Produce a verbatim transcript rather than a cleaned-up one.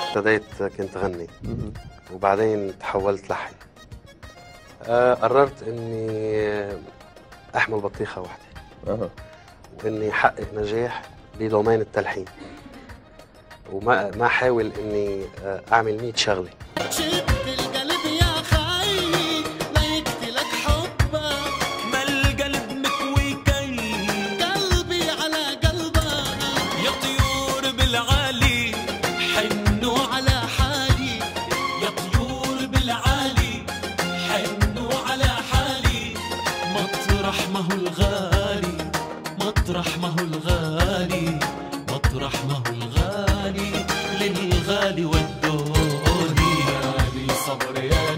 ابتديت كنت غني وبعدين تحولت لحن. آه قررت اني احمل بطيخه واحده اها واني احقق نجاح بدومين التلحين وما ما احاول اني اعمل مية شغله. ما هو الغالي مطرح ما هو الغالي مطرح ما هو الغالي للغالي والدوني. يا لي صبر يا